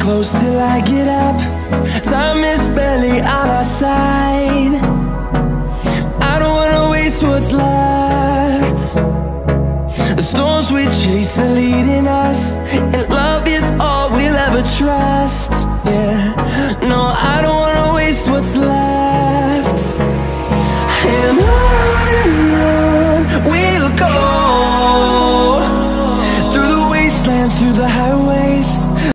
close till I get up. Time is barely on our side. I don't wanna waste what's left. The storms we chase are leading us